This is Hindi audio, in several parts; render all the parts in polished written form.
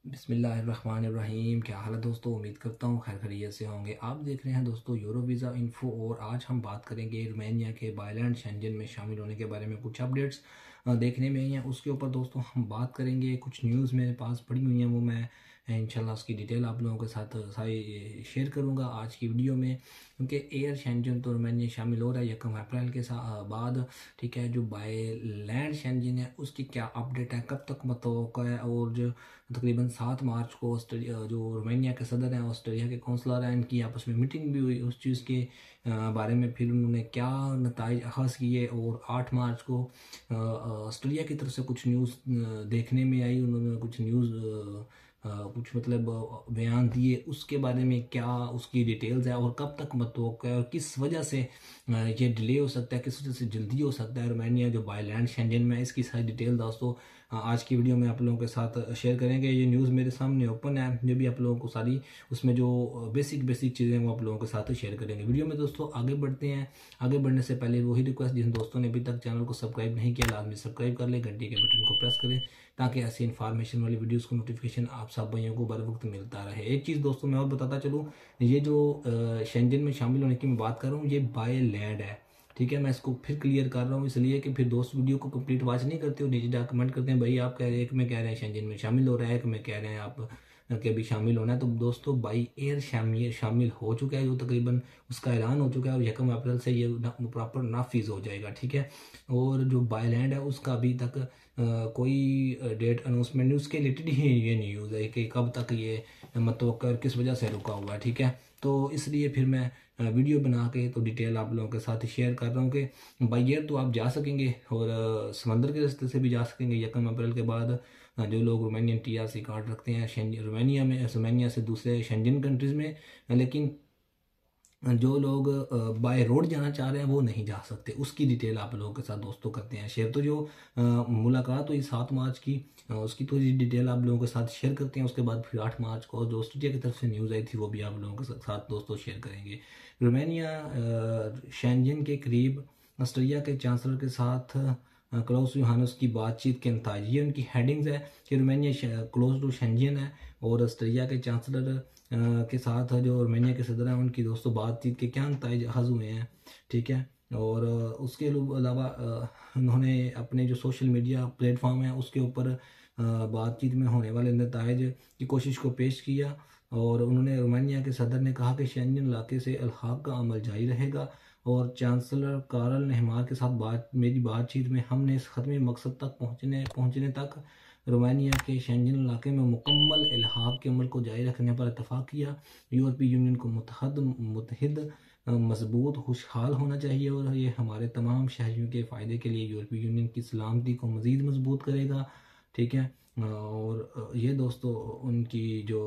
बिस्मिल्लाहिर्रहमानिर्रहीम। क्या हाल है दोस्तों, उम्मीद करता हूँ खैर खैरियत से होंगे। आप देख रहे हैं दोस्तों यूरो वीज़ा इन्फो और आज हम बात करेंगे रोमानिया के बायलैंड शेंजन में शामिल होने के बारे में। कुछ अपडेट्स देखने में आई हैं, उसके ऊपर दोस्तों हम बात करेंगे। कुछ न्यूज़ मेरे पास पड़ी हुई हैं, वो मैं इंशाल्लाह उसकी डिटेल आप लोगों के साथ सारी शेयर करूंगा आज की वीडियो में। क्योंकि एयर शेंजन तो रोमानिया शामिल हो रहा है 1 अप्रैल के बाद। ठीक है, जो बाय लैंड शेंजन है उसकी क्या अपडेट है, कब तक मतवक़्क़ा है, और जो तकरीबन 7 मार्च को ऑस्ट्रेलिया जो रोमानिया के सदर हैं, ऑस्ट्रेलिया के कौंसलर हैं, इनकी आपस में मीटिंग भी हुई उस चीज़ के बारे में। फिर उन्होंने क्या नताइज अख़ज़ किए और 8 मार्च को ऑस्ट्रेलिया की तरफ से कुछ न्यूज़ देखने में आई। उन्होंने कुछ न्यूज़ कुछ मतलब बयान दिए, उसके बारे में क्या उसकी डिटेल्स है और कब तक मतवक़्क़ा है और किस वजह से ये डिले हो सकता है, किस वजह से जल्दी हो सकता है रोमानिया जो बायलैंड शेंजन में है। इसकी सारी डिटेल दोस्तों आज की वीडियो में आप लोगों के साथ शेयर करेंगे। ये न्यूज़ मेरे सामने ओपन है, जो भी आप लोगों को सारी उसमें जो बेसिक चीज़ें वो आप लोगों के साथ शेयर करेंगे। वीडियो में दोस्तों आगे बढ़ते हैं। आगे बढ़ने से पहले वही रिक्वेस्ट, जिन दोस्तों ने अभी तक चैनल को सब्सक्राइब नहीं किया लाजमी सब्सक्राइब कर ले, घंटी के बटन को प्रेस करें ताकि ऐसी इन्फॉर्मेशन वाली वीडियोस को नोटिफिकेशन आप सब भाइयों को बर वक्त मिलता रहे। एक चीज़ दोस्तों मैं और बताता चलूँ, ये जो शेंजन में शामिल होने की मैं बात कर रहा हूँ, ये बाय लैंड है। ठीक है, मैं इसको फिर क्लियर कर रहा हूँ इसलिए कि फिर दोस्त वीडियो को कंप्लीट वॉच नहीं करते हो, नीचे जाकर कमेंट करते हैं भाई आप कह रहे हैं, एक में कह रहे हैं शेंजन में शामिल हो रहा है, एक में कह रहे हैं आप के भी शामिल होना है। तो दोस्तों बाई एयर शामिल हो चुका है, जो तकरीबन उसका ऐलान हो चुका है और 1 अप्रैल से ये प्रॉपर नाफिज हो जाएगा। ठीक है, और जो बाय लैंड है उसका अभी तक कोई डेट अनाउंसमेंट नहीं, उसके रिलेटेड ही ये न्यूज़ है कि कब तक ये मतवक़्क़ा और किस वजह से रुका हुआ है। ठीक है, तो इसलिए फिर मैं वीडियो बना के तो डिटेल आप लोगों के साथ शेयर कर रहा हूँ कि बाई एयर तो आप जा सकेंगे और समंदर के रास्ते से भी जा सकेंगे 1 अप्रैल के बाद। जो लोग रोमानियन TRC कार्ड रखते हैं रोमानिया से दूसरे शेंजन कंट्रीज़ में, लेकिन जो लोग बाय रोड जाना चाह रहे हैं वो नहीं जा सकते। उसकी डिटेल आप लोगों के साथ दोस्तों करते हैं शेयर। तो जो मुलाकात हुई 7 मार्च की, उसकी तो ये डिटेल आप लोगों के साथ शेयर करते हैं। उसके बाद फिर 8 मार्च को जो ऑस्ट्रेलिया की तरफ से न्यूज़ आई थी वो भी आप लोगों के साथ दोस्तों शेयर करेंगे। रोमानिया शेंजन के करीब ऑस्ट्रेलिया के चांसलर के साथ क्लाउस यूहानस की बातचीत के नताज, ये उनकी हेडिंग्स है कि रोमानिया क्लोज टू शेंजन है और ऑस्ट्रेलिया के चांसलर के साथ जो रोमानिया के सदर हैं उनकी दोस्तों बातचीत के क्या नताइज अख़ज़ हुए हैं। ठीक है, और उसके अलावा उन्होंने अपने जो सोशल मीडिया प्लेटफॉर्म है उसके ऊपर बातचीत में होने वाले नताइज की कोशिश को पेश किया। और उन्होंने रोमानिया के सदर ने कहा कि शेंजन इलाके से अल्हाक का अमल जारी रहेगा और चांसलर कारल नेहमार के साथ मेरी बातचीत में हमने इस ख़त्मी मकसद तक पहुँचने तक रोमानिया के शेंजन इलाके में मुकम्मल इल्हाक के अमल को जारी रखने पर इतफाक़ किया। यूरोपीय यूनियन को मुतहद मजबूत खुशहाल होना चाहिए और ये हमारे तमाम शहरियों के फ़ायदे के लिए यूरोपीय यूनियन की सलामती को मज़ीद मजबूत करेगा। ठीक है, और ये दोस्तों उनकी जो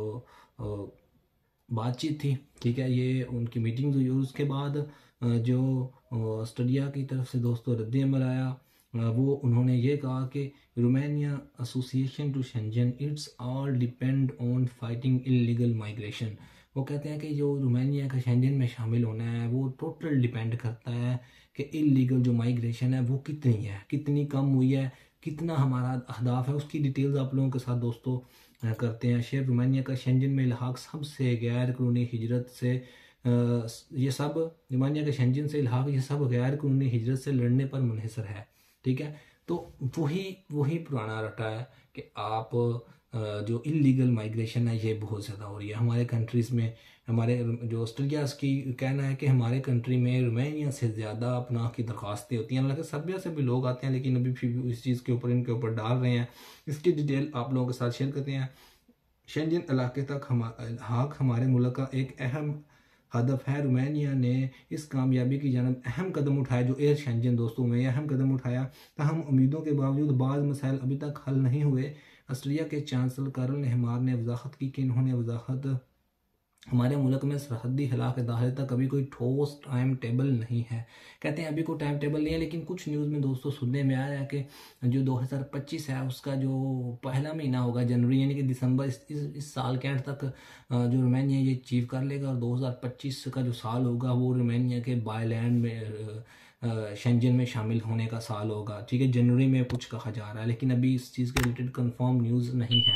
बातचीत थी। ठीक है, ये उनकी मीटिंग हुई और उसके बाद जो ऑस्ट्रेलिया की तरफ से दोस्तों रद्द अमल आया, वो उन्होंने ये कहा कि Romania association to Schengen it's all depend on fighting illegal migration. वो कहते हैं कि जो रोमानिया का शेंजन में शामिल होना है वो टोटल डिपेंड करता है कि इलीगल जो माइग्रेशन है वो कितनी है, कितनी कम हुई है, कितना हमारा अहदाफ है। उसकी डिटेल्स आप लोगों के साथ दोस्तों करते हैं शेयर। रोमानिया का शेंजन में इल्हाक सबसे गैर कानूनी हिजरत से ये सब रोमानिया के शेंजन से इल्हाक ये सब गैर कानूनी हिजरत से लड़ने पर मुनहसर है। ठीक है, तो वही पुराना रटा है कि आप जो इलीगल माइग्रेशन है ये बहुत ज़्यादा हो रही है हमारे कंट्रीज़ में। हमारे जो ऑस्ट्रेलिया की कहना है कि हमारे कंट्री में रोमानिया से ज़्यादा पनाह की दरख्वास्तें होती हैं। हालांकि सर्बिया से भी लोग आते हैं, लेकिन अभी फिर भी इस चीज़ के ऊपर इनके ऊपर डाल रहे हैं। इसकी डिटेल आप लोगों के साथ शेयर करते हैं। शेंजन इलाके तक हाक हमारे मुल्क का एक अहम हदफ है। रोमानिया ने इस कामयाबी की जानब अहम कदम उठाया, जो एयर शेंजन दोस्तों में अहम कदम उठाया। ताहम उम्मीदों के बावजूद बाज़ मसाइल अभी तक हल नहीं हुए। ऑस्ट्रेलिया के चांसलर कारल नेहमार ने वजाहत की कि इन्होंने वजाहत हमारे मुल्क में सरहदी इलाके के दाखिले तक अभी कोई ठोस टाइम टेबल नहीं है। कहते हैं अभी कोई टाइम टेबल नहीं है, लेकिन कुछ न्यूज़ में दोस्तों सुनने में आया है कि जो 2025 है उसका जो पहला महीना होगा जनवरी यानी कि दिसंबर इस साल के एंड तक जो रोमानिया ये अचीव कर लेगा और 2025 का जो साल होगा वो रोमानिया के बायलैंड में शेंजन में शामिल होने का साल होगा। ठीक है, जनवरी में कुछ कहा जा रहा है, लेकिन अभी इस चीज़ के रिलेटेड कंफर्म न्यूज़ नहीं है।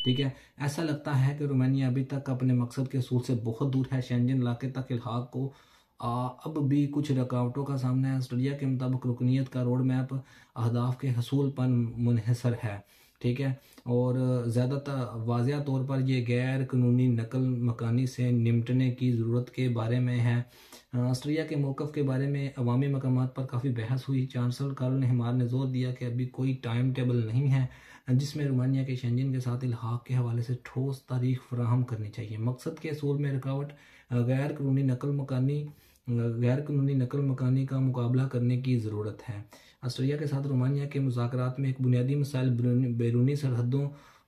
ठीक है। ऐसा लगता है कि रोमानिया अभी तक अपने मकसद के असूल से बहुत दूर है। शेंजन इलाके तक इल्हाक को अब भी कुछ रुकावटों का सामना है। ऑस्ट्रेलिया के मुताबिक रुकनीत का रोड मैप अहदाफ के हसूल पर मुनहसर है, ठीक है। और ज़्यादातर वाज़िया तौर पर यह गैर कानूनी नकल मकानी से निपटने की ज़रूरत के बारे में है। ऑस्ट्रेलिया के मौक़िफ़ के बारे में अवामी मकामात पर काफ़ी बहस हुई। चांसलर कार्ल हेमार ने जोर दिया कि अभी कोई टाइम टेबल नहीं है जिसमें रोमानिया के शेंजन के साथ इल्हाक के हवाले से ठोस तारीख फराहम करनी चाहिए। मकसद के असूल में रुकावट गैर कानूनी नकल मकानी का मुकाबला करने की ज़रूरत है। ऑस्ट्रेलिया के साथ रोमानिया के मुज़ाकरात में एक बुनियादी मसाइल बैरूनी सरहदों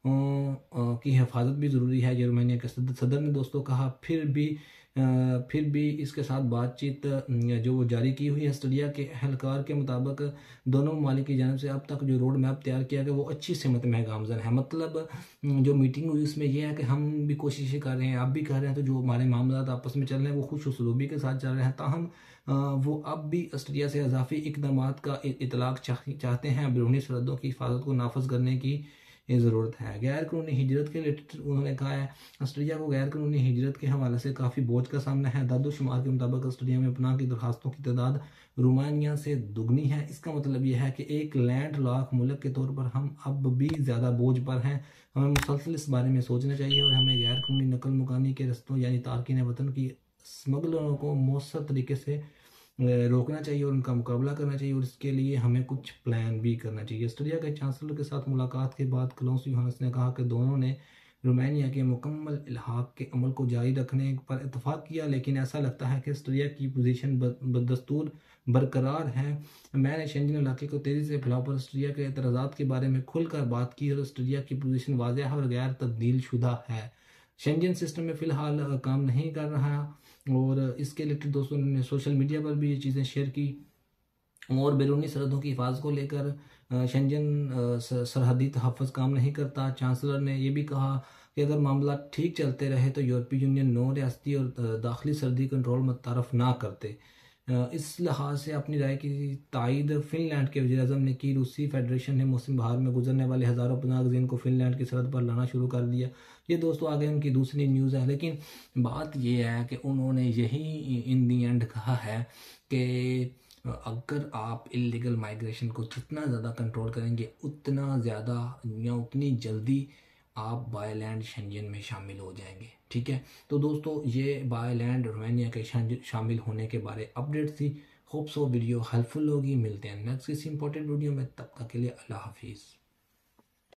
की हिफाजत भी ज़रूरी है। रोमानिया के सदर ने दोस्तों कहा फिर भी इसके साथ बातचीत जो वो जारी की हुई है। ऑस्ट्रेलिया के अहलकार के मुताबिक दोनों ममालिक की जानब से अब तक जो रोड मैप तैयार किया गया वो अच्छी सिमत में गामजन है। मतलब जो मीटिंग हुई उसमें यह है कि हम भी कोशिशें कर रहे हैं, आप भी कर रहे हैं, तो जो हमारे मामला आपस में चल रहे हैं वो खुश उसलूबी के साथ चल रहे हैं। ताहम वो अब भी ऑस्ट्रेलिया से इजाफी इकदाम का इतलाक चाहते हैं। बैरूनी सरहदों की हिफाजत को नाफज करने की ज़रूरत है। गैर कानूनी हिजरत के रिलेटेड उन्होंने कहा है ऑस्ट्रेलिया को गैर कानूनी हिजरत के हवाले से काफ़ी बोझ का सामना है। दादोशुमार के मुताबिक ऑस्ट्रेलिया में पनाह की दरखास्तों की तादाद रोमानिया से दुगनी है। इसका मतलब यह है कि एक लैंड लॉक मुल्क के तौर पर हम अब भी ज़्यादा बोझ पर हैं। हमें मुसलसल इस बारे में सोचना चाहिए और हमें गैर कानूनी नकल मुकानी के रस्तों यानी तारकीन वतन की स्मगलरों को मौसर तरीके से रोकना चाहिए और उनका मुकाबला करना चाहिए, और इसके लिए हमें कुछ प्लान भी करना चाहिए। ऑस्ट्रेलिया के चांसलर के साथ मुलाकात के बाद क्लौस यूहानस ने कहा कि दोनों ने रोमानिया के मुकम्मल इल्हाक के अमल को जारी रखने पर इतफाक़ किया, लेकिन ऐसा लगता है कि ऑस्ट्रेलिया की पोजीशन बदस्तूर बरकरार है। मैंने शेंजन इलाके को तेज़ी से फैलाव पर ऑस्ट्रेलिया के एतराज़ात के बारे में खुलकर बात की और ऑस्ट्रेलिया की पोजीशन वाज़ेह और गैर तब्दील शुदा है। शेंजन सिस्टम में फ़िलहाल काम नहीं कर रहा, और इसके रिलेटेड दोस्तों ने सोशल मीडिया पर भी ये चीज़ें शेयर की। और बैरूनी सरहदों की हिफाजत को लेकर शेंजन सरहदी तहफ़्फ़ुज़ काम नहीं करता। चांसलर ने यह भी कहा कि अगर मामला ठीक चलते रहे तो यूरोपीय यूनियन नौ रियासती और दाखिली सरहदी कंट्रोल मुतारफ़ ना करते। इस लिहाज से अपनी राय की तायद फिनलैंड के वज़ीर-ए-आज़म ने की। रूसी फेडरेशन ने मौसम बहार में गुजरने वाले हज़ारों पनाहगज़ीन को फिनलैंड की सरहद पर लाना शुरू कर दिया। ये दोस्तों आगे उनकी दूसरी न्यूज़ है, लेकिन बात यह है कि उन्होंने यही इन दी एंड कहा है कि अगर आप इलीगल माइग्रेशन को जितना ज़्यादा कंट्रोल करेंगे उतना ज़्यादा या उतनी जल्दी आप बायलैंड शेंजन में शामिल हो जाएंगे, ठीक है। तो दोस्तों ये बायलैंड रोमानिया के शामिल होने के बारे अपडेट थी। होप सो वीडियो हेल्पफुल होगी। मिलते हैं नेक्स्ट किसी इंपॉर्टेंट वीडियो में, तब तक के लिए अल्लाह हाफिज़।